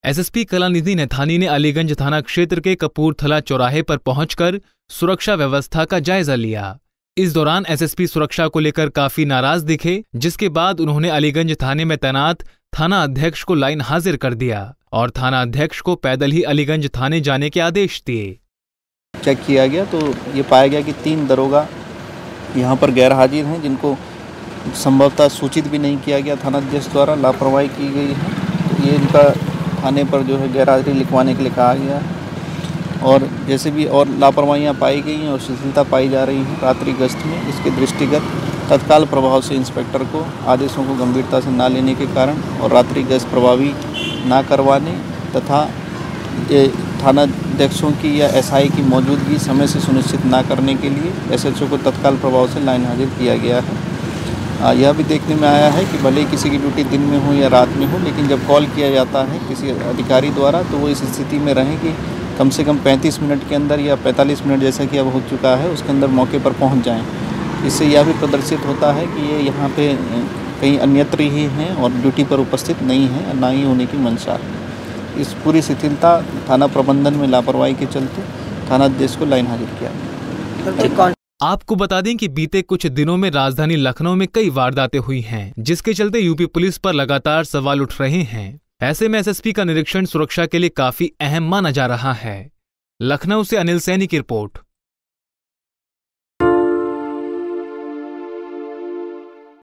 SSP Kalanidhi Naithani ने अलीगंज थाना क्षेत्र के कपूरथला चौराहे पर पहुंचकर सुरक्षा व्यवस्था का जायजा लिया। इस दौरान एसएसपी सुरक्षा को लेकर काफी नाराज दिखे, जिसके बाद उन्होंने अलीगंज थाने में तैनात थाना अध्यक्ष को लाइन हाजिर कर दिया और थाना अध्यक्ष को पैदल ही अलीगंज थाने जाने के आदेश दिए। चेक किया गया तो ये पाया गया कि 3 दरोगा यहाँ पर गैर हाजिर हैं, जिनको संभवतः सूचित भी नहीं किया गया थाना अध्यक्ष द्वारा, लापरवाही की गई है। तो ये इनका थाने पर जो है गैर हाजिरी लिखवाने के लिए कहा गया है। और जैसे भी और लापरवाहियाँ पाई गई हैं और शिथिलता पाई जा रही हैं रात्रि गश्त में, इसके दृष्टिगत तत्काल प्रभाव से इंस्पेक्टर को आदेशों को गंभीरता से ना लेने के कारण और रात्रि गश्त प्रभावी ना करवाने तथा थाना अध्यक्षों की या एसआई की मौजूदगी समय से सुनिश्चित ना करने के लिए एसएचओ को तत्काल प्रभाव से लाइन हाजिर किया गया है। यह भी देखने में आया है कि भले ही किसी की ड्यूटी दिन में हो या रात में हो, लेकिन जब कॉल किया जाता है किसी अधिकारी द्वारा तो वो इस स्थिति में रहें कि कम से कम 35 मिनट के अंदर या 45 मिनट जैसा कि अब हो चुका है उसके अंदर मौके पर पहुंच जाएं। इससे यह भी प्रदर्शित होता है कि ये यहाँ पे कहीं अन्यत्र ही हैं और ड्यूटी पर उपस्थित नहीं हैं, ना ही होने की मंशा है। इस पूरी शिथिलता थाना प्रबंधन में लापरवाही के चलते थाना अध्यक्ष को लाइन हाजिर किया। आपको बता दें कि बीते कुछ दिनों में राजधानी लखनऊ में कई वारदातें हुई हैं, जिसके चलते यूपी पुलिस पर लगातार सवाल उठ रहे हैं। ऐसे में एसएसपी का निरीक्षण सुरक्षा के लिए काफी अहम माना जा रहा है। लखनऊ से अनिल सैनी की रिपोर्ट।